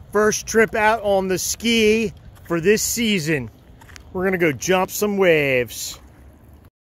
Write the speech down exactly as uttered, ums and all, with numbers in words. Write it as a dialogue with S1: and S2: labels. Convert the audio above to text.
S1: First trip out on the ski for this season. We're gonna go jump some waves.